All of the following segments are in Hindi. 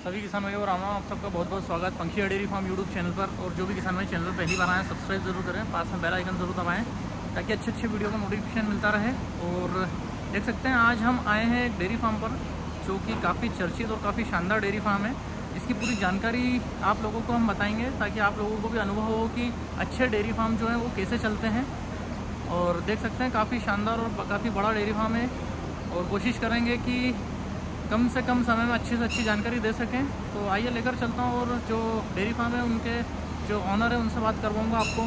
सभी किसान भाइयों और राम राम, आप सबका बहुत बहुत स्वागत पंखी डेयरी फार्म यूट्यूब चैनल पर। और जो भी किसान भाई चैनल पर पहली बार आए सब्सक्राइब जरूर करें, पास में बेल आइकन जरूर दबाएं ताकि अच्छे अच्छे वीडियो का नोटिफिकेशन मिलता रहे। और देख सकते हैं आज हम आए हैं एक डेयरी फार्म पर जो कि काफ़ी चर्चित और काफ़ी शानदार डेयरी फार्म है। इसकी पूरी जानकारी आप लोगों को हम बताएंगे ताकि आप लोगों को भी अनुभव हो कि अच्छे डेयरी फार्म जो है वो कैसे चलते हैं। और देख सकते हैं काफ़ी शानदार और काफ़ी बड़ा डेयरी फार्म है और कोशिश करेंगे कि कम से कम समय में अच्छी से अच्छी जानकारी दे सकें। तो आइए लेकर चलता हूँ और जो डेयरी फार्म है उनके जो ऑनर है उनसे बात करवाऊँगा आपको।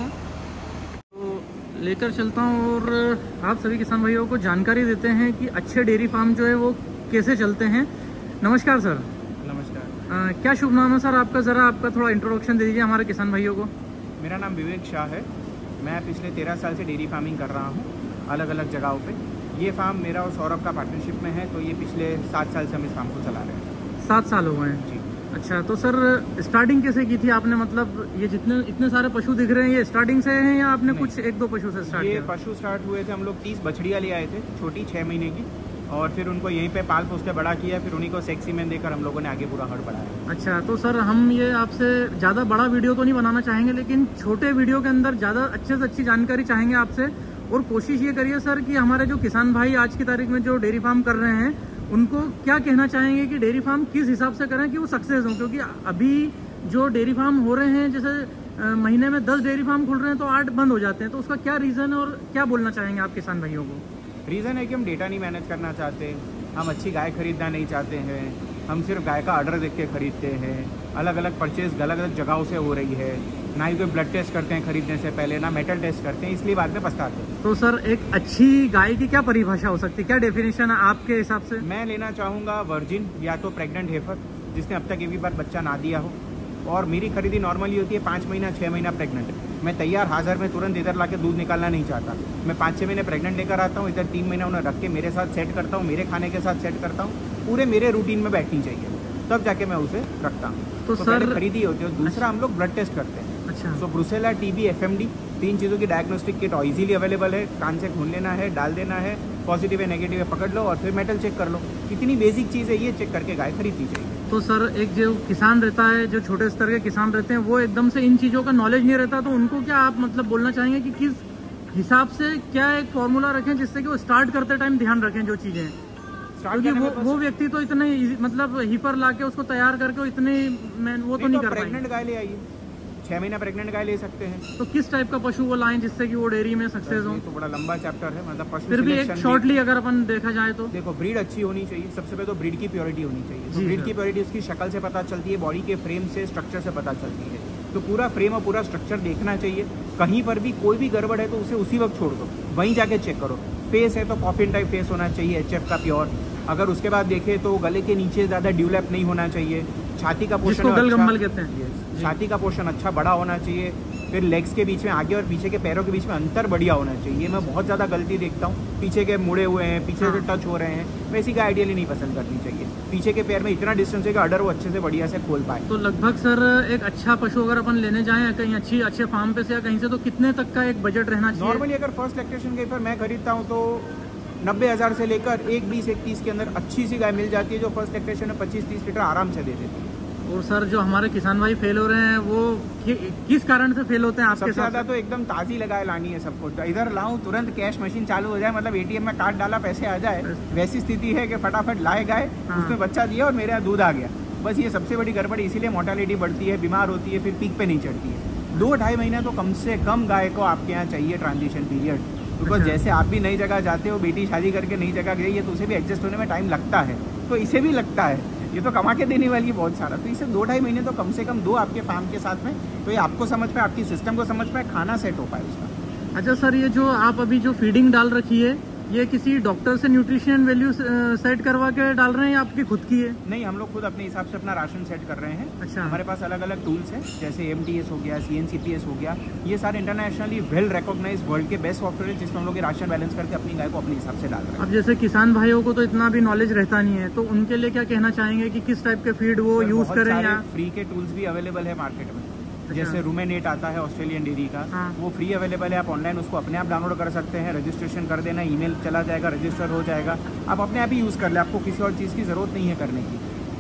तो लेकर चलता हूँ और आप सभी किसान भाइयों को जानकारी देते हैं कि अच्छे डेयरी फार्म जो है वो कैसे चलते हैं। नमस्कार सर। नमस्कार। क्या शुभ नाम है सर आपका? ज़रा आपका थोड़ा इंट्रोडक्शन दे दीजिए हमारे किसान भाइयों को। मेरा नाम विवेक शाह है। मैं पिछले 13 साल से डेयरी फार्मिंग कर रहा हूँ अलग अलग जगहों पे। ये फार्म मेरा और सौरभ का पार्टनरशिप में है, तो ये पिछले 7 साल से हम इस फार्म को चला रहे हैं। 7 साल हो गए हैं जी। अच्छा, तो सर स्टार्टिंग कैसे की थी आपने? मतलब ये जितने इतने सारे पशु दिख रहे हैं ये स्टार्टिंग से हैं या आपने कुछ 1-2 पशु से स्टार्ट किया? ये पशु स्टार्ट हुए थे, हम लोग 30 बछड़ियाँ ले आए थे छोटी 6 महीने की, और फिर उनको यहीं पे पाल पोस के बड़ा किया, फिर उन्हीं को सेक्सी मैन देकर हम लोगों ने आगे पूरा हड़ बढ़ाया। अच्छा, तो सर हम ये आपसे ज़्यादा बड़ा वीडियो तो नहीं बनाना चाहेंगे, लेकिन छोटे वीडियो के अंदर ज़्यादा अच्छे से अच्छी जानकारी चाहेंगे आपसे। और कोशिश ये करिए सर कि हमारे जो किसान भाई आज की तारीख में जो डेयरी फार्म कर रहे हैं उनको क्या कहना चाहेंगे कि डेयरी फार्म किस हिसाब से करें कि वो सक्सेस हों। क्योंकि अभी जो डेयरी फार्म हो रहे हैं, जैसे महीने में 10 डेयरी फार्म खुल रहे हैं तो 8 बंद हो जाते हैं, तो उसका क्या रीज़न है और क्या बोलना चाहेंगे आप किसान भाइयों को? रीज़न है कि हम डेटा नहीं मैनेज करना चाहते, हम अच्छी गाय खरीदना नहीं चाहते हैं, हम सिर्फ गाय का ऑर्डर देख के खरीदते हैं। अलग अलग परचेज अलग अलग जगहों से हो रही है, ना ही कोई ब्लड टेस्ट करते हैं खरीदने से पहले, ना मेटल टेस्ट करते हैं, इसलिए बाद में पछताते हैं। तो सर एक अच्छी गाय की क्या परिभाषा हो सकती है, क्या डेफिनेशन है आपके हिसाब से? मैं लेना चाहूँगा वर्जिन या तो प्रेग्नेंट हेफर जिसने अब तक एक भी बार बच्चा ना दिया हो। और मेरी खरीदी नॉर्मली होती है 5 महीना 6 महीना प्रेग्नेंट। मैं तैयार हाजिर में तुरंत इधर लाके दूध निकालना नहीं चाहता। मैं 5-6 महीने प्रेग्नेंट लेकर आता हूँ, इधर 3 महीना उन्हें रख के मेरे साथ सेट करता हूँ, मेरे खाने के साथ सेट करता हूँ, पूरे मेरे रूटीन में बैठनी चाहिए, तब जाके मैं उसे रखता हूँ। तो सर खरीदी होती है। दूसरा हम लोग ब्लड टेस्ट करते हैं। अच्छा, तो ब्रुसेला, टीबी, FMD 3 चीज़ों की डायग्नोस्टिक किट इजीली अवेलेबल है। कान से खून लेना है, डाल देना है, पॉजिटिव है नेगेटिव है पकड़ लो और फिर मेटल चेक कर लो। इतनी बेसिक चीज़ है, ये चेक करके गाय खरीदनी चाहिए। तो सर एक जो किसान रहता है, जो छोटे स्तर के किसान रहते हैं, वो एकदम से इन चीज़ों का नॉलेज नहीं रहता, तो उनको क्या आप मतलब बोलना चाहेंगे कि किस हिसाब से क्या एक फॉर्मूला रखें जिससे कि वो स्टार्ट करते टाइम ध्यान रखें जो चीज़ें? क्योंकि वो व्यक्ति तो इतने मतलब हीपर ला के उसको तैयार करके इतने वो तो नहीं कर पाएंगे। प्रेग्नेंट गाय ले आइए, 6 महीना प्रेग्नेंट गाय ले सकते हैं। तो किस टाइप का पशु वो लाएं जिससे कि वो डेयरी में सक्सेस हो? तो बड़ा लंबा चैप्टर है, मतलब पशु फिर भी एक शॉर्टली अगर अपन देखा जाए तो देखो, ब्रीड अच्छी होनी चाहिए। सबसे पहले तो ब्रीड की प्योरिटी होनी चाहिए। तो ब्रीड की प्योरिटी उसकी शक्ल से पता चलती है, बॉडी के फ्रेम से, स्ट्रक्चर से पता चलती है। तो पूरा फ्रेम और पूरा स्ट्रक्चर देखना चाहिए। कहीं पर भी कोई भी गड़बड़ है तो उसे उसी वक्त छोड़ दो, वहीं जाके चेक करो। फेस है तो कॉफिन टाइप फेस होना चाहिए, HF का प्योर। अगर उसके बाद देखें तो गले के नीचे ज़्यादा ड्यूलैप नहीं होना चाहिए। छाती का पोर्शन गलगम्बल कहते हैं, छाती का पोर्शन अच्छा बड़ा होना चाहिए। फिर लेग्स के बीच में, आगे और पीछे के पैरों के बीच में अंतर बढ़िया होना चाहिए। मैं बहुत ज़्यादा गलती देखता हूँ, पीछे के मुड़े हुए हैं, पीछे से टच हो रहे हैं, वैसी का आइडियली नहीं पसंद करनी चाहिए। पीछे के पैर में इतना डिस्टेंस है कि अडर वो अच्छे से बढ़िया से खोल पाए। तो लगभग सर एक अच्छा पशु अगर अपन लेने जाएं कहीं अच्छे फार्म पे से या कहीं से, तो कितने तक का एक बजट रहना चाहिए? नॉर्मली अगर फर्स्ट लैक्टेशन के पर मैं खरीदता हूँ तो 90,000 से लेकर 1-20-1-30 के अंदर अच्छी सी गाय मिल जाती है जो फर्स्ट लैक्टेशन में 25-30 लीटर आराम से दे देती है। और सर जो हमारे किसान भाई फेल हो रहे हैं वो किस कारण से फेल होते हैं आपके साथ? सबसे ज्यादा तो एकदम ताजी लगाए लानी है सबको। इधर लाऊं तुरंत कैश मशीन चालू हो जाए, मतलब ATM में कार्ड डाला पैसे आ जाए, वैसी स्थिति है कि फटाफट लाए गाय, उसमें बच्चा दिया और मेरे यहाँ दूध आ गया। बस ये सबसे बड़ी गड़बड़ी, इसीलिए मोर्टेलिटी बढ़ती है, बीमार होती है, फिर पीक पे नहीं चढ़ती है। 2-2.5 महीना तो कम से कम गाय को आपके यहाँ चाहिए ट्रांजिशन पीरियड। बिकॉज जैसे आप भी नई जगह जाते हो, बेटी शादी करके नई जगह गई है तो उसे भी एडजस्ट होने में टाइम लगता है, तो इसे भी लगता है। ये तो कमा के देने वाली है बहुत सारा, तो इसे 2-2.5 महीने तो कम से कम दो आपके फार्म के साथ में, तो ये आपको समझ पाए, आपकी सिस्टम को समझ पाए, खाना सेट हो पाए उसका। अच्छा सर, ये जो आप अभी जो फीडिंग डाल रखी है, ये किसी डॉक्टर से न्यूट्रिशन वैल्यू सेट करवा के डाल रहे हैं या आपकी खुद की है? नहीं, हम लोग खुद अपने हिसाब से अपना राशन सेट कर रहे हैं। अच्छा। हमारे पास अलग अलग टूल्स हैं, जैसे MTS हो गया, CNCPS हो गया, ये सारे इंटरनेशनली वेल रिकॉग्नाइज वर्ल्ड के बेस्ट सॉफ्टवेयर है जिसमें हम लोग राशन बैलेंस करके अपनी गाय को अपने हिसाब से डाल रहे हैं। अब जैसे किसान भाइयों को तो इतना भी नॉलेज रहता नहीं है, तो उनके लिए क्या कहना चाहेंगे कि किस टाइप के फीड वो यूज करें? या फ्री के टूल्स भी अवेलेबल है मार्केट में, जैसे रूमेनेट आता है ऑस्ट्रेलियन डेयरी का, वो फ्री अवेलेबल है। आप ऑनलाइन उसको अपने आप डाउनलोड कर सकते हैं, रजिस्ट्रेशन कर देना, ईमेल चला जाएगा, रजिस्टर हो जाएगा, आप अपने आप ही यूज़ कर ले, आपको किसी और चीज़ की ज़रूरत नहीं है करने की।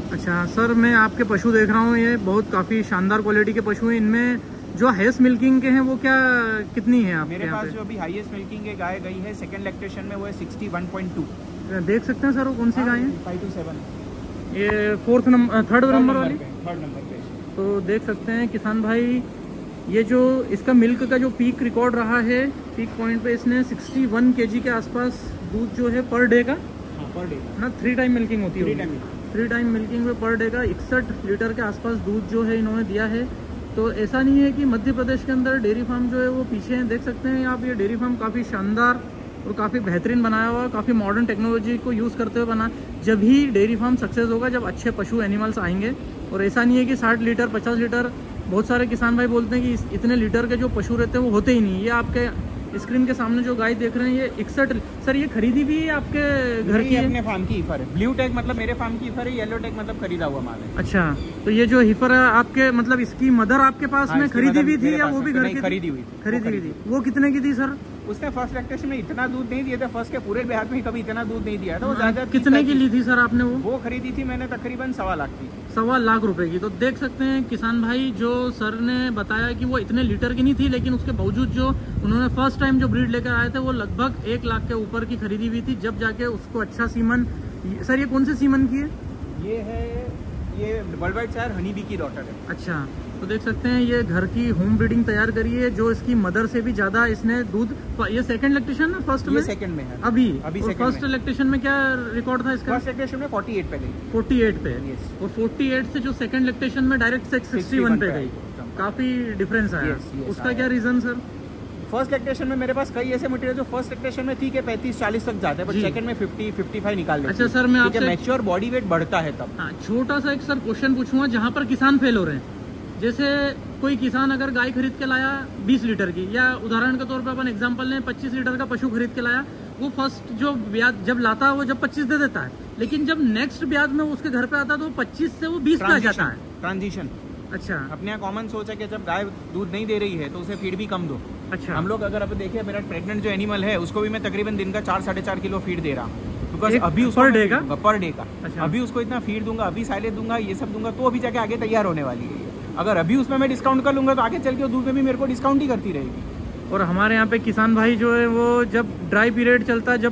अच्छा सर, मैं आपके पशु देख रहा हूँ, ये बहुत काफ़ी शानदार क्वालिटी के पशु हैं। इनमें जो हाईएस्ट मिल्किंग के हैं वो क्या कितनी है आपके? मेरे पास जो अभी हाईएस्ट मिल्किंग के गाय गई है सेकंड लैक्टेशन में, वो है 61.2। देख सकते हैं सर वो कौन सी गाय है? 5 to 7 ये थर्ड नंबर वाली। थर्ड नंबर पे। तो देख सकते हैं किसान भाई, ये जो इसका मिल्क का जो पीक रिकॉर्ड रहा है, पीक पॉइंट पे इसने 61 kg के आसपास दूध जो है पर डे का, पर डे ना 3 टाइम मिल्किंग होती है, 3 टाइम मिल्किंग में पर डे का 61 लीटर के आसपास दूध जो है इन्होंने दिया है। तो ऐसा नहीं है कि मध्य प्रदेश के अंदर डेयरी फार्म जो है वो पीछे हैं। देख सकते हैं आप, ये डेयरी फार्म काफ़ी शानदार और काफ़ी बेहतरीन बनाया हुआ, काफ़ी मॉडर्न टेक्नोलॉजी को यूज़ करते हुए बना। जब ही डेयरी फार्म सक्सेस होगा जब अच्छे पशु एनिमल्स आएंगे। और ऐसा नहीं है कि 60 लीटर 50 लीटर, बहुत सारे किसान भाई बोलते हैं कि इतने लीटर के जो पशु रहते हैं वो होते ही नहीं। ये आपके स्क्रीन के सामने जो गाय देख रहे हैं ये 61। सर ये खरीदी भी है आपके घर की? अपने फार्म की हीफर है। ब्लू टैग मतलब मेरे फार्म की हीफर है, येलो टैग मतलब खरीदा हुआ माल है। अच्छा, तो ये जो हीफर है आपके, मतलब इसकी मदर आपके पास में खरीदी भी थी या वो भी घर की? खरीदी हुई थी। वो कितने की थी सर? उसने फर्स्ट लैक्टेशन में इतना दूध नहीं दिया था, फर्स्ट के पूरे बिहार में कभी इतना दूध नहीं दिया था। वो ज्यादा कितने की ली थी सर आपने? वो खरीदी थी मैंने तकरीबन 1.25 लाख की। 1.25 लाख रुपए की। तो देख सकते हैं किसान भाई, जो सर ने बताया कि वो इतने लीटर की नहीं थी, लेकिन उसके बावजूद जो उन्होंने फर्स्ट टाइम जो ब्रीड लेकर आए थे वो लगभग 1 लाख के ऊपर की खरीदी हुई थी, जब जाके उसको अच्छा सीमन। सर ये कौन से सीमन की है? ये वर्ल्ड वाइड शायर हनी बी की डॉटर है। अच्छा, तो देख सकते हैं ये घर की होम ब्रीडिंग तैयार करी है, जो इसकी मदर से भी ज्यादा इसने दूध। ये सेकंड लैक्टेशन है, फर्स्ट में? सेकंड में है अभी फर्स्ट लैक्टेशन में क्या रिकॉर्ड था इसका? फर्स्ट लैक्टेशन में 48 पे गई। 48 पे, और 48 से जो सेकंड लैक्टेशन में डायरेक्ट 61 पे गई। काफी डिफरेंस आया। उसका क्या रीजन सर? फर्स्ट लैक्टेशन में मेरे पास कई ऐसे मटेरियल जो फर्स्ट लैक्टेशन में थी कि 35-40 तक जाते हैं, बट सेकंड में 50-55 निकाल देते हैं। अच्छा सर, मैं आपसे मैच्योर बॉडी वेट बढ़ता है तब। हाँ, छोटा सा एक सर क्वेश्चन पूछूंगा जहाँ पर किसान फेल हो रहे हैं। जैसे कोई किसान अगर गाय खरीद के लाया 20 लीटर की, या उदाहरण के तौर पर अपन एग्जांपल लें 25 लीटर का पशु खरीद के लाया, वो फर्स्ट जो ब्याज जब लाता है वो जब 25 दे देता है, लेकिन जब नेक्स्ट ब्याज में उसके घर पे आता है तो 25 से वो 20 पे आ जाता है। ट्रांजिशन। अच्छा, अपने यहाँ कॉमन सोच है कि जब गाय दूध नहीं दे रही है तो उसे फीड भी कम दो। अच्छा, हम लोग अगर अब देखिए, मेरा प्रेग्नेंट जो एनिमल है उसको भी मैं तकरीबन दिन का 4-4.5 किलो फीड दे रहा हूँ, बिकॉज अभी उसको पर डे का। अच्छा। अभी उसको इतना फीड दूंगा, अभी साइलेज दूंगा, ये सब दूंगा, तो अभी जाके आगे तैयार होने वाली है। अगर अभी उसमें मैं डिस्काउंट कर लूंगा तो आगे चल के दूध में भी मेरे को डिस्काउंट ही करती रहेगी। और हमारे यहाँ पे किसान भाई जो है वो जब ड्राई पीरियड चलता है,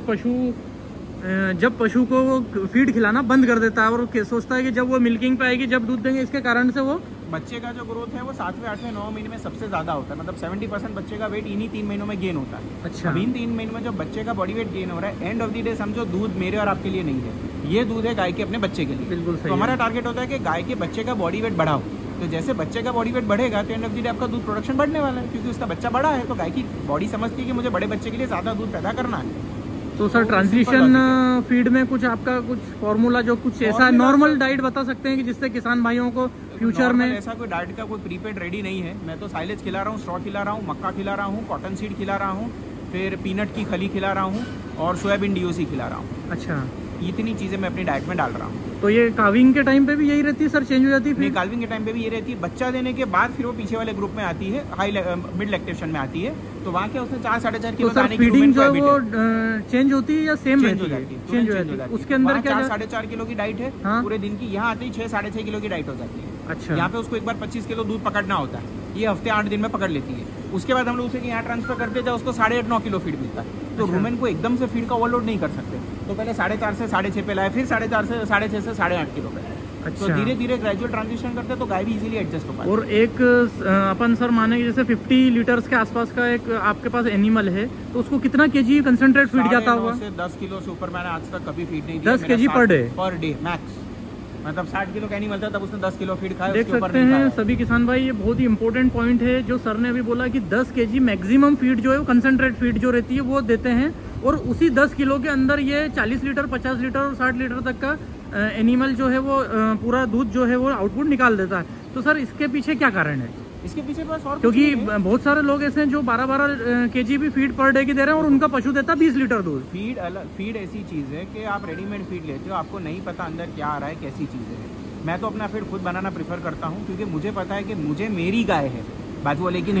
जब पशु को वो फीड खिलाना बंद कर देता है और सोचता है कि जब वो मिल्किंग पे आएगी जब दूध देंगे, इसके कारण से वो बच्चे का जो ग्रोथ है वो 7वें 8वें 9वें महीने में सबसे ज्यादा होता है। मतलब 70% बच्चे का वेट इन्हीं 3 महीनों में गेन होता है। अच्छा, इन 3 महीनों में जब बच्चे का बॉडी वेट गेन हो रहा है, एंड ऑफ द डे समझो दूध मेरे और आपके लिए नहीं है, ये दूध है गाय के अपने बच्चे के लिए। बिल्कुल सही। तो हमारा टारगेट होता है कि गाय के बच्चे का बॉडी वेट बढ़ाओ। तो जैसे बच्चे का बॉडी वेट बढ़ेगा तो एंड ऑफ द डे आपका दूध प्रोडक्शन बढ़ने वाला है, क्योंकि उसका बच्चा बड़ा है। तो गाय की बॉडी समझती है कि मुझे बड़े बच्चे के लिए ज्यादा दूध पैदा करना है। तो सर ट्रांजिशन फीड में कुछ आपका कुछ फॉर्मूला, जो कुछ ऐसा नॉर्मल डाइट बता सकते हैं कि जिससे किसान भाइयों को फ्यूचर में? ऐसा कोई डाइट का कोई प्रीपेड रेडी नहीं है। मैं तो साइलेज खिला रहा हूँ, स्ट्रॉ खिला रहा हूँ, मक्का खिला रहा हूँ, कॉटन सीड खिला रहा हूँ, फिर पीनट की खली खिला रहा हूँ और सोयाबीन डीओसी खिला रहा हूँ। अच्छा, इतनी चीजें मैं अपनी डाइट में डाल रहा हूँ। तो ये काविंग के टाइम पे भी यही रहती है सर, चेंज हो जाती है? काविंग के टाइम पे भी ये रहती है। बच्चा देने के बाद फिर वो पीछे वाले ग्रुप में आती है, मिड लैक्टेशन में आती है, तो वहाँ क्या उसने 4-4.5 किलो दाने की फीडिंग जो है वो चेंज होती है या सेम रहती है? चेंज हो जाती है। उसके अंदर क्या 4-4.5 किलो की डाइट है पूरे दिन की, यहाँ आते ही 6-6.5 किलो की डाइट हो जाती है। अच्छा, यहाँ पे उसको एक बार 25 किलो दूध पकड़ना होता है, ये हफ्ते 8 दिन में पकड़ लेती है। उसके बाद हम लोग उसे यहाँ ट्रांसफर करते हैं, उसको 8.5-9 किलो फीड मिलता है। तो रूमेन को एकदम से फीड का ओवरलोड नहीं कर सकते, तो पहले 4.5 से 6.5 पे लाए, फिर 4.5 से 6.5 से 8.5 किलो पे। अच्छा, तो धीरे धीरे ग्रेजुअल ट्रांजिशन करते हैं तो गाय भी इजीली एडजस्ट हो पाती है। और एक अपन सर माने जैसे 50 लीटर्स के आसपास का एक आपके पास एनिमल है, तो उसको कितना केजी कंसंट्रेट फीड जाता होगा? 9 से 10 किलो से ऊपर मैंने आज तक कभी फीड नहीं दिया। 10 केजी पर डे मैक्स। मतलब 60 किलो का एनिमल था तब उसने 10 किलो फीड खाया। देख सकते हैं सभी किसान भाई, ये बहुत ही इंपॉर्टेंट पॉइंट है जो सर ने अभी बोला कि 10 केजी मैक्सिमम फीड जो है वो कंसंट्रेट फीड जो रहती है वो देते हैं, और उसी 10 किलो के अंदर ये 40 लीटर 50 लीटर और 60 लीटर तक का एनिमल जो है वो पूरा दूध जो है वो आउटपुट निकाल देता है। तो सर इसके पीछे क्या कारण है? इसके पीछे बस और क्योंकि बहुत सारे लोग ऐसे हैं जो 12-12 केजी भी फीड पर डे की दे रहे हैं और उनका पशु देता 20 लीटर दूध। फीड ऐसी चीज है कि आप रेडीमेड फीड लेते हो, आपको नहीं पता अंदर क्या आ रहा है, कैसी चीज है। मैं तो अपना फीड खुद बनाना प्रेफर करता हूँ, क्योंकि मुझे पता है कि मुझे मेरी गाय है, बात वो लेकिन नहीं,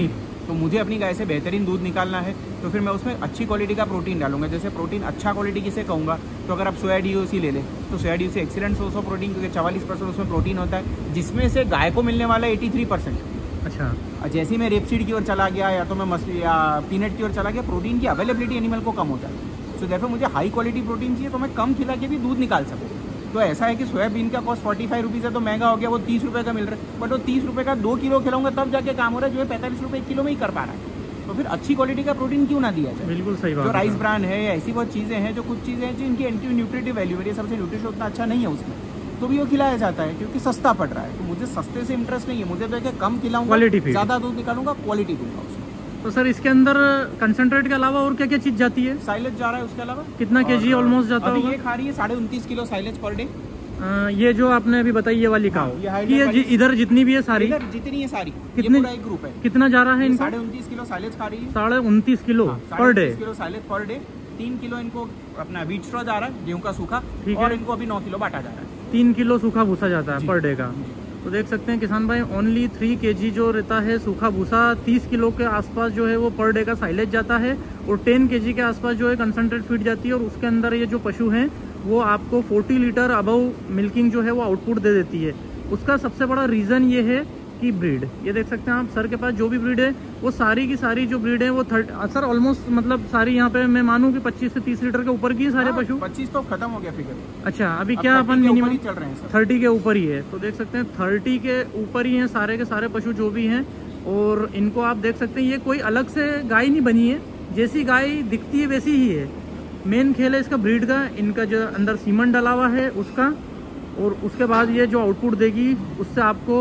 तो मुझे अपनी गाय से बेहतरीन दूध निकालना है तो फिर मैं उसमें अच्छी क्वालिटी का प्रोटीन डालूंगा। जैसे प्रोटीन अच्छा क्वालिटी किसे कहूँगा, तो अगर आप सोया DOC ले लें तो soya DOC excellent source of protein, क्योंकि 44% उसमें प्रोटीन होता है, जिसमें से गाय को मिलने वाला 83%। अच्छा, जैसे ही मैं रेपसीड की ओर चला गया या तो मैं मछली या पीनट की ओर चला गया, प्रोटीन की अवेलेबिलिटी एनिमल को कम होता है। सो देयरफॉर मुझे हाई क्वालिटी प्रोटीन चाहिए तो मैं कम खिला के भी दूध निकाल सकूँ। तो ऐसा है कि सोयाबीन का कॉस्ट 45 रुपीज़ है तो महंगा हो गया, वो 30 रुपये का मिल रहा है, बट वो 30 रुपये का 2 किलो खिलाऊंगा तब जाके काम हो रहा है, जो है 45 रुपये 1 किलो में ही कर पा रहा है। तो फिर अच्छी क्वालिटी का प्रोटीन क्यों ना दिया जाए। बिल्कुल सही बात। जो राइस ब्रांड है या ऐसी बहुत चीज़ें हैं, जो कुछ चीज़ें हैं जिनकी एंटी न्यूट्रिटिव वैल्यू मेरे सबसे न्यूट्रिशन उतना अच्छा नहीं है उसमें, तो भी वो खिलाया जाता है क्योंकि सस्ता पड़ रहा है। तो मुझे सस्ते से इंटरेस्ट नहीं है, मुझे तो है कम खिलाऊंगा, ज़्यादा दूध निकालूंगा, क्वालिटी दूंगा उसमें। तो सर इसके अंदर कंसंट्रेट के अलावा और क्या क्या चीज़ जाती है? साइलेज जा रहा है, उसके अलावा कितना केजी ऑलमोस्ट जाता है? ये खा रही है 29.5 किलो साइलेज पर डे। ये जो आपने अभी बताई ये वाली काऊ, ये इधर जितनी भी है सारी, इधर जितनी है सारी, कितने पूरा एक ग्रुप है। कितना जा रहा है इनका? 29.5 किलो साइलेज खा रही है। 29.5 kilo per day. 29 kilo silage per day. 3 kilo इनको अपना व्हीट स्ट्रॉ जा रहा है, गेहूं का सूखा, और इनको अभी 9 किलो बांटा जा रहा है। 3 किलो सूखा भूसा जाता है पर डे का। तो देख सकते हैं किसान भाई, ओनली 3 kg जो रहता है सूखा भूसा, 30 किलो के आसपास जो है वो पर डे का साइलेज जाता है, और 10 kg के आसपास जो है कंसंट्रेट फीड जाती है। और उसके अंदर ये जो पशु हैं वो आपको 40 लीटर अबव मिल्किंग जो है वो आउटपुट दे देती है। उसका सबसे बड़ा रीज़न ये है कि ब्रीड, ये देख सकते हैं आप, सर के पास जो भी ब्रीड है वो सारी की सारी जो ब्रीड है वो सर ऑलमोस्ट मतलब सारी यहाँ पे मैं मानूं कि 25 से 30 लीटर के ऊपर की सारे पशु। 25 तो खत्म हो गया फिगर। अच्छा, अभी क्या अपन मिनिमम चल रहे हैं 30 के ऊपर ही है। तो देख सकते हैं 30 के ऊपर ही हैं सारे के सारे पशु जो भी हैं। और इनको आप देख सकते हैं, ये कोई अलग से गाय नहीं बनी है, जैसी गाय दिखती है वैसी ही है। मेन खेल है इसका ब्रीड का, इनका जो अंदर सीमन डला हुआ है उसका, और उसके बाद ये जो आउटपुट देगी उससे आपको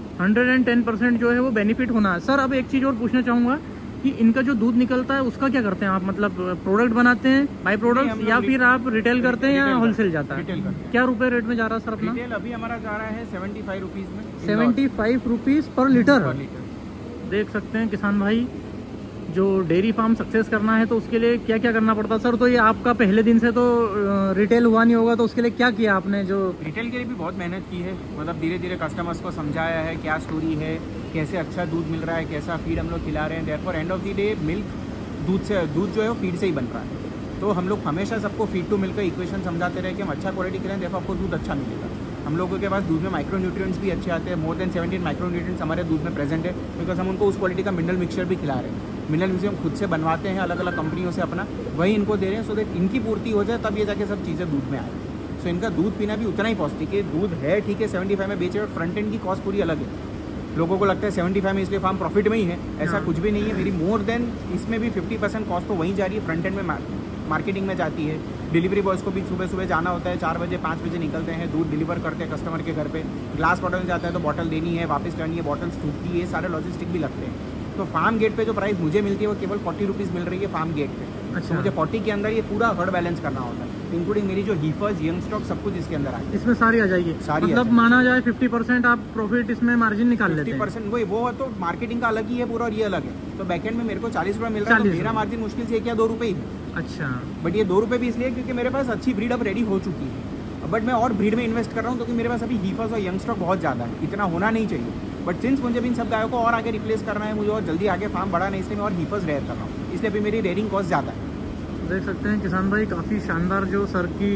110% जो है वो बेनिफिट होना है। सर अब एक चीज़ और पूछना चाहूँगा कि इनका जो दूध निकलता है उसका क्या करते हैं आप? मतलब प्रोडक्ट बनाते हैं, बाई प्रोडक्ट, या फिर आप रिटेल करते हैं या होलसेल जाता है? क्या रुपए रेट में जा रहा है सर अपना? रिटेल अभी हमारा जा रहा है 75 रुपीज़ में, 75 रुपीज़ पर लीटर। देख सकते हैं किसान भाई, जो डेयरी फार्म सक्सेस करना है तो उसके लिए क्या क्या करना पड़ता है सर? तो ये आपका पहले दिन से तो रिटेल हुआ नहीं होगा, तो उसके लिए क्या किया आपने? जो रिटेल के लिए भी बहुत मेहनत की है, मतलब धीरे धीरे कस्टमर्स को समझाया है क्या स्टोरी है, कैसे अच्छा दूध मिल रहा है, कैसा फीड हम लोग खिला रहे हैं। Therefore end of the day milk दूध जो है वो फीड से ही बन रहा है। तो हम लोग हमेशा सबको फीड टू मिल्क का इक्वेशन समझाते रहे कि हम अच्छा क्वालिटी खिलाएं, देयरफॉर आपको दूध अच्छा मिलेगा। हम लोगों के पास दूध में माइक्रो न्यूट्रिएंट्स भी अच्छे आते हैं, मोर देन 17 माइक्रो न्यूट्रिएंट्स हमारे दूध में प्रेजेंट है, बिकॉज हम उनको उस क्वालिटी का मिनरल मिक्सचर भी खिला रहे हैं। मिनरल मिक्सचर हम खुद से बनवाते हैं अलग अलग कंपनियों से अपना, वही इनको दे रहे हैं, सो दैट इनकी पूर्ति हो जाए तब ये जाके सब चीज़ें दूध में आए। सो इनका दूध पीना भी उतना ही पौष्टिक है। दूध है ठीक है 75 में बेचे, फ्रंट एंड की कॉस्ट पूरी अलग है। लोगों को लगता है 75 में इसलिए फार्म प्रॉफिट में ही है, ऐसा कुछ भी नहीं है। मेरी मोर देन इसमें भी 50% कॉस्ट तो वहीं जा रही है, फ्रंट एंड में मार्केटिंग में जाती है। डिलीवरी बॉयज़ को भी सुबह सुबह जाना होता है, 4 बजे 5 बजे निकलते हैं, दूध डिलीवर करते हैं कस्टमर के घर पे। ग्लास बॉटल जाता है तो बॉटल देनी है, वापस करनी है, बॉटल्स टूटती है, सारे लॉजिस्टिक भी लगते हैं। तो फार्म गेट पे जो प्राइस मुझे मिलती है वो केवल 40 रुपीज़ मिल रही है फार्म गेट पे। अच्छा। तो मुझे 40 के अंदर ये पूरा हर्ड बैलेंस करना होता है, इंक्लूडिंग मेरी जो हीफर्स, यंग स्टॉक, सब कुछ इसके अंदर आएगी। इसमें सारी आ जाएगी, सारी मतलब माना जाए 50% आप प्रॉफिट इसमें मार्जिन निकाल लेते हैं। 50% वो तो मार्केटिंग का अलग ही है पूरा, और ये अलग है। तो बैकएंड में मेरे को 40 रुपये मिल रहा है, तो मेरा मार्जिन मुश्किल से 1 या 2 रुपये ही। अच्छा, बट ये 2 रुपये भी इसलिए क्योंकि मेरे पास अच्छी ब्रीड अब रेडी हो चुकी है। बट मैं और ब्रीड में इन्वेस्ट कर रहा हूँ क्योंकि मेरे पास अभी हीफर्स और यंग स्टॉक बहुत ज़्यादा है, इतना होना नहीं चाहिए। बट सिंस मुझे इन सब गायों को और आगे रिप्लेस करना है, मुझे और जल्दी आगे फार्म बढ़ाना है, इसलिए मैं और हीफर्स रेयर कर रहा हूँ, इसलिए अभी मेरी रेयरिंग कॉस्ट ज़्यादा है। देख सकते हैं किसान भाई, काफ़ी शानदार जो सर की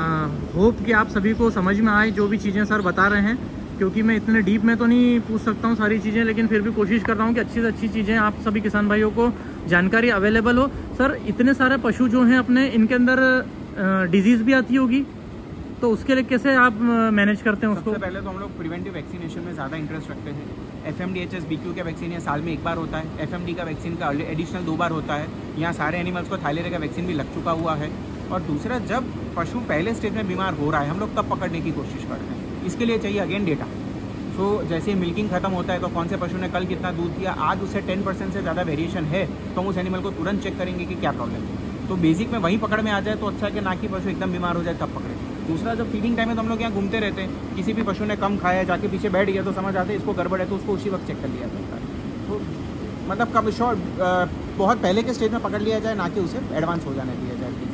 होप कि आप सभी को समझ में आए जो भी चीज़ें सर बता रहे हैं, क्योंकि मैं इतने डीप में तो नहीं पूछ सकता हूँ सारी चीज़ें, लेकिन फिर भी कोशिश कर रहा हूँ कि अच्छी से अच्छी चीज़ें आप सभी किसान भाइयों को जानकारी अवेलेबल हो। सर इतने सारे पशु जो हैं अपने, इनके अंदर डिजीज़ भी आती होगी, तो उसके लिए कैसे आप मैनेज करते हैं उसको? सबसे पहले तो हम लोग प्रिवेंटिव वैक्सीनेशन में ज़्यादा इंटरेस्ट रखते हैं। FMDHS BQ का वैक्सीन है साल में 1 बार होता है, FMD का वैक्सीन का एडिशनल 2 बार होता है। यहाँ सारे एनिमल्स को थायलेरिया का वैक्सीन भी लग चुका हुआ है। और दूसरा, जब पशु पहले स्टेज में बीमार हो रहा है, हम लोग तब पकड़ने की कोशिश करते हैं। इसके लिए चाहिए अगेन डेटा। तो जैसे मिल्किंग खत्म होता है तो कौन से पशु ने कल कितना दूध दिया, आज उससे 10% से ज़्यादा वेरिएशन है, तो हम उस एनिमल को तुरंत चेक करेंगे कि क्या प्रॉब्लम है। तो बेसिक में वहीं पकड़ में आ जाए तो अच्छा है कि ना कि पशु एकदम बीमार हो जाए तब पकड़े। दूसरा, जब फीडिंग टाइम में तो हम लोग यहाँ घूमते रहते हैं, किसी भी पशु ने कम खाया, जाके पीछे बैठ गया तो समझ आते हैं इसको गड़बड़ है, तो उसको उसी वक्त चेक कर लिया जाता है। तो मतलब कब शॉर्ट बहुत पहले के स्टेज में पकड़ लिया जाए, ना कि उसे एडवांस हो जाने दिया जाए डिजीज़ को।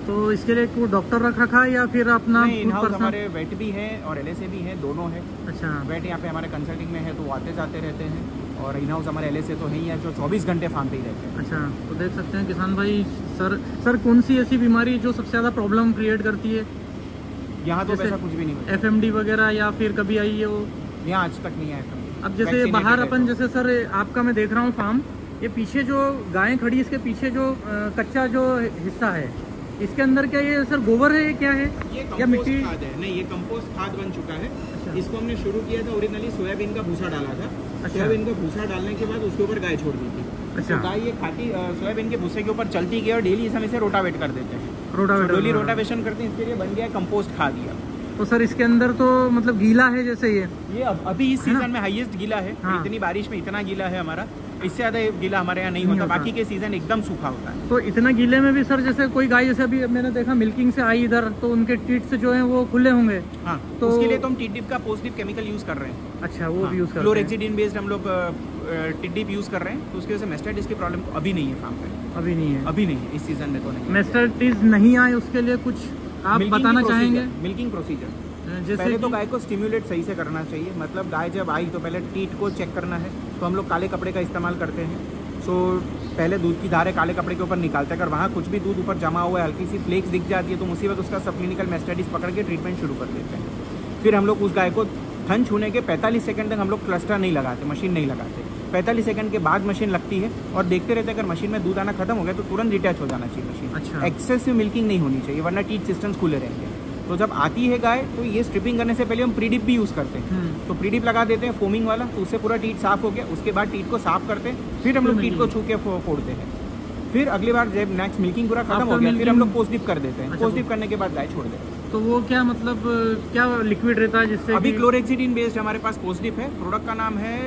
तो इसके लिए कोई डॉक्टर रख रखा है या फिर अपना इन हाउस हमारे वेट भी है और LSA भी है, दोनों है। अच्छा, वेट यहाँ पे हमारे कंसल्टिंग में है तो वो आते जाते रहते हैं, और इन हाउस हमारे LSA तो है ही है जो 24 घंटे फार्म पे ही रहते हैं। अच्छा, तो देख सकते हैं किसान भाई। सर कौन सी ऐसी बीमारी जो सबसे ज़्यादा प्रॉब्लम क्रिएट करती है? यहाँ तो वैसा कुछ भी नहीं होता। FMD वगैरह या फिर कभी आई है वो? यहाँ आज तक नहीं आया। अब जैसे बाहर अपन जैसे सर आपका मैं देख रहा हूँ फार्म, ये पीछे जो गायें खड़ी, इसके पीछे जो कच्चा जो हिस्सा है, इसके अंदर क्या ये सर गोबर है, क्या है? ये या मिट्टी खाद है? नहीं, ये कंपोस्ट खाद बन चुका है। अच्छा। इसको हमने शुरू किया था ओरिजिनली सोयाबीन का भूसा डाला था। अच्छा। सोयाबीन का भूसा डालने के बाद उसके ऊपर गाय छोड़ दी थी। अच्छा। तो गाय ये खाती सोयाबीन के भूसे के ऊपर चलती गई और डेली इस समय से रोटावेट कर देते हैं। डेली रोटावेशन करते हैं, इसके लिए बन गया कंपोस्ट खाद। तो सर इसके अंदर तो मतलब गीला है जैसे ये अभी इस सीजन में हाईएस्ट गीला है। हाँ। इतनी बारिश में इतना गीला है हमारा, इससे ज्यादा गीला हमारे यहाँ नहीं होता। बाकी के सीजन एकदम सूखा होता है। तो इतना गीले में भी सर जैसे कोई गाय जैसे अभी मैंने देखा मिल्किंग से आई इधर, तो उनके टीट्स जो है वो खुले होंगे। हाँ, तो उसके लिए तो हम टिडिप का पोस्ट डिप केमिकल यूज कर रहे हैं। अच्छा, वो भी यूज कर रहे हैं। क्लोरेक्सिडिन बेस्ड हम लोग टिडिप यूज कर रहे हैं, तो उसकी वजह से मेस्टाइटिस की प्रॉब्लम अभी नहीं है फार्म पे। अभी नहीं है? अभी नहीं है, इस सीजन में तो नहीं। मेस्टाइटिस नहीं आए उसके लिए कुछ आप बताना चाहेंगे? मिल्किंग प्रोसीजर पहले तो गाय को स्टिम्युलेट सही से करना चाहिए। मतलब गाय जब आई तो पहले टीट को चेक करना है, तो हम लोग काले कपड़े का इस्तेमाल करते हैं। सो पहले दूध की धारें काले कपड़े के ऊपर निकालते हैं। अगर वहाँ कुछ भी दूध ऊपर जमा हुआ है, हल्की सी फ्लेक्स दिख जाती है, तो उसी वक्त उसका सबक्लिनिकल मेस्टाइटिस पकड़ के ट्रीटमेंट शुरू कर देते हैं। फिर हम लोग उस गाय को थन छूने के 45 सेकंड तक हम लोग क्लस्टर नहीं लगाते, मशीन नहीं लगाते। 45 सेकंड के बाद मशीन लगती है और देखते रहते हैं। अगर मशीन में दूध आना खत्म हो गया तो तुरंत डिटैच हो जाना चाहिए मशीन। अच्छा। एक्सेसिव मिल्किंग नहीं होनी चाहिए, वरना टीट सिस्टम्स खुले रहेंगे। तो जब आती है गाय तो ये स्ट्रिपिंग करने से पहले हम प्रीडिप भी यूज़ करते हैं। तो प्रीडिप लगा देते हैं फोमिंग वाला, तो उससे पूरा टीट साफ हो गया। उसके बाद टीट को साफ करते हैं, फिर हम लोग टीट को छू के फोड़ते हैं। फिर अगली बार जब नेक्स्ट मिल्किंग पूरा खत्म हो गया, फिर हम लोग पोस्ट डिप कर देते हैं। पोस्ट डिप करने के बाद गाय छोड़ देते हैं। तो वो क्या मतलब क्या लिक्विड रहता है जिससे? अभी क्लोरेक्सिडिन बेस्ड हमारे पास पोस्ट डिप है। प्रोडक्ट का नाम है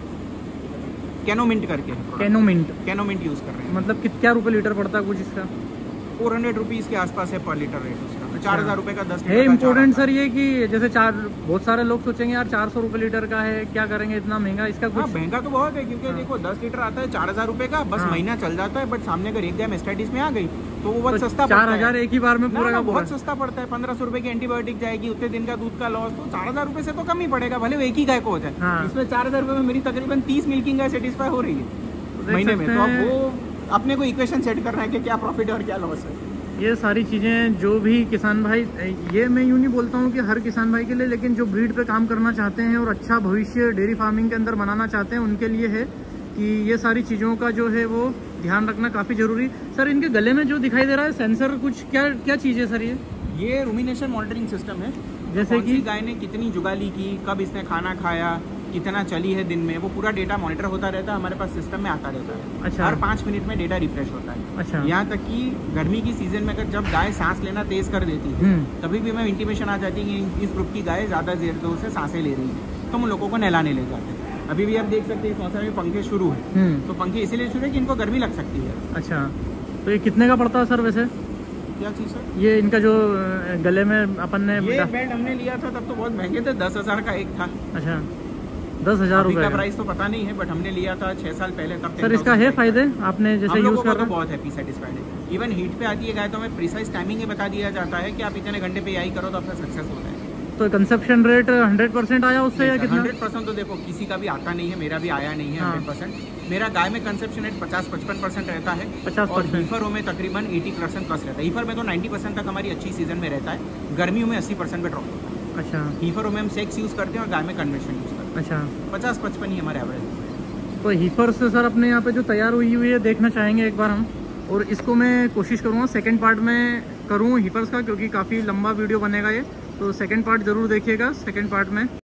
कैनोमिंट करके। कैनोमिंट यूज कर रहे हैं। मतलब क्या रुपए लीटर पड़ता है कुछ इसका? 400 रुपीज़ के आसपास है पर लीटर रेट उसका। 4000 रुपए का 10 लीटर है। इम्पोर्टेंट सर ये कि जैसे बहुत सारे लोग सोचेंगे यार 400 रुपए लीटर का है, क्या करेंगे इतना महंगा? इसका कुछ महंगा तो बहुत है, क्योंकि देखो 10 लीटर आता है 4000 रुपए का, बस महीना चल जाता है। बट सामने अगर एक गाय मेस्टाइटिस में आ गई तो वो बहुत सस्ता 4000 एक ही बार में पूरा बहुत सस्ता पड़ता है। 1500 रुपए की एंटीबायोटिक जाएगी, उतने दिन का दूध का लॉस, तो 4000 रुपए से तो कम ही पड़ेगा, भले वो एक ही गाय को हो जाए। इसमें 4000 रुपए में मेरी तकरीबन 30 मिल्किंग गाय सेटिस्फाई हो रही है महीने में। तो अब वो अपने को इक्वेशन सेट करना है कि क्या प्रॉफिट है और क्या लॉस है। ये सारी चीज़ें जो भी किसान भाई, ये मैं यूँ नहीं बोलता हूँ कि हर किसान भाई के लिए, लेकिन जो ब्रीड पे काम करना चाहते हैं और अच्छा भविष्य डेयरी फार्मिंग के अंदर बनाना चाहते हैं, उनके लिए है कि ये सारी चीज़ों का जो है वो ध्यान रखना काफ़ी ज़रूरी। सर इनके गले में जो दिखाई दे रहा है सेंसर, कुछ क्या चीज़ है सर? ये रूमिनेशन मॉनिटरिंग सिस्टम है। जैसे कि गाय ने कितनी जुगाली की, कब इसने खाना खाया, कितना चली है दिन में, वो पूरा डेटा मॉनिटर होता रहता है, हमारे पास सिस्टम में आता रहता है। अच्छा। हर 5 मिनट में डेटा रिफ्रेश होता है। अच्छा। यहाँ तक कि गर्मी की सीजन में अगर जब गाय सांस लेना तेज कर देती है, तभी भी मैं इंटीमेशन आ जाती है कि इस ग्रुप की गाय ज्यादा जोर से सांसें ले रही है, तो हम लोगों को नहलाने ले जाते हैं। अभी भी आप देख सकते हैं इस मौसम में पंखे शुरू है, तो पंखे इसीलिए शुरू है कि इनको गर्मी लग सकती है। अच्छा, तो ये कितने का पड़ता है सर वैसे? क्या चीज है? ये इनका जो गले में अपन ने ये बेल्ट हमने लिया था तब तो बहुत महंगे थे, 10,000 का एक था। अच्छा, 10,000 रुपए का प्राइस तो पता नहीं है, बट हमने लिया था 6 साल पहले। तब सर इसका है फायदे आपने जैसे यूज कर रहे हैं? बहुत हैप्पी सेटिस्फाइड है। इवन हीट पे आती है गाय तो हमें प्रिसाइज टाइमिंग ही बता दिया जाता है कि आप इतने घंटे पे यही करो तो आपका सक्सेस होता है। तो कंसेप्शन रेट 100% आया उससे या कितना? 100% तो देखो किसी का भी आता नहीं है, मेरा भी आया नहीं है 100%। मेरा गाय में कंसेप्शन रेट 50-55% रहता है। 50%। हीफरों में तकरीबन 80% प्लस रहता है। हीफर में तो 90% तक हमारी अच्छी सीजन में रहता है, गर्मियों में 80% पे ड्रॉप होता है। अच्छा। हीफरों में हम सेक्स यूज़ करते हैं और गाय में कन्वेंशन यूज़ करते हैं। अच्छा, 50-55 ही हमारे एवरेज। तो हीफर से सर अपने यहाँ पे जो तैयार हुई है देखना चाहेंगे एक बार हम, और इसको मैं कोशिश करूँगा सेकंड पार्ट में करूँ हीफर्स का, क्योंकि काफ़ी लंबा वीडियो बनेगा ये, तो सेकंड पार्ट ज़रूर देखिएगा। सेकंड पार्ट में